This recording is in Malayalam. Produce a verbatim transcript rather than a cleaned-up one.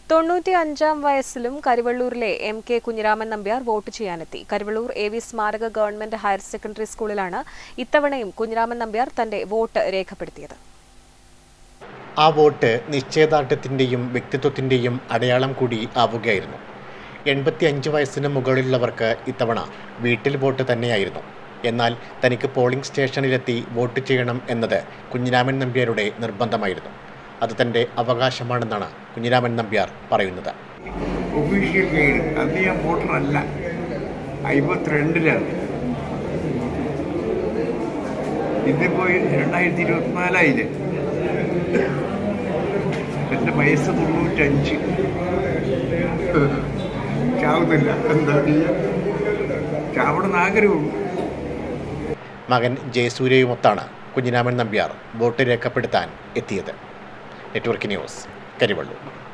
തൊണ്ണൂറ്റി അഞ്ചാം വയസ്സിലും കരിവള്ളൂരിലെ M K Kunhiraman Nambiar vote ചെയ്യാനെത്തി. കരിവള്ളൂർ എ വി സ്മാരക ഗവൺമെന്റ് ഹയർ സെക്കൻഡറി സ്കൂളിലാണ് ഇത്തവണയും കുഞ്ഞിരാമൻ നമ്പ്യാർ തന്റെ വോട്ട് രേഖപ്പെടുത്തിയത്. ആ വോട്ട് നിശ്ചയദാർഢ്യത്തിന്റെയും വ്യക്തിത്വത്തിന്റെയും അടയാളം കൂടി ആവുകയായിരുന്നു. എൺപത്തി അഞ്ച് വയസ്സിന് മുകളിലുള്ളവർക്ക് ഇത്തവണ വീട്ടിൽ വോട്ട് തന്നെയായിരുന്നു. എന്നാൽ തനിക്ക് പോളിംഗ് സ്റ്റേഷനിലെത്തി വോട്ട് ചെയ്യണം എന്നത് കുഞ്ഞിരാമൻ നമ്പ്യാരുടെ നിർബന്ധമായിരുന്നു. അത് തന്റെ അവകാശമാണെന്നാണ് കുഞ്ഞിരാമൻ നമ്പ്യാർ പറയുന്നത്. ഒഫീഷ്യൽ ഗൈഡ് അന്ന് ഞാൻ വോട്ടറല്ല, അമ്പത്തിരണ്ടിലാണ്. ഇതിപ്പോ രണ്ടായിരത്തി ഇരുപത്തിനാലായില്ലേ, എൻ്റെ വയസ്സ് തൊണ്ണൂറ്റഞ്ച്. ചാവുന്നില്ല, എന്താ ചാവണമെന്ന് ആഗ്രഹമുള്ളൂ. മകൻ ജയസൂര്യയുമൊത്താണ് കുഞ്ഞിരാമൻ നമ്പ്യാർ വോട്ട് രേഖപ്പെടുത്താൻ എത്തിയത്. Network news, Karivellur.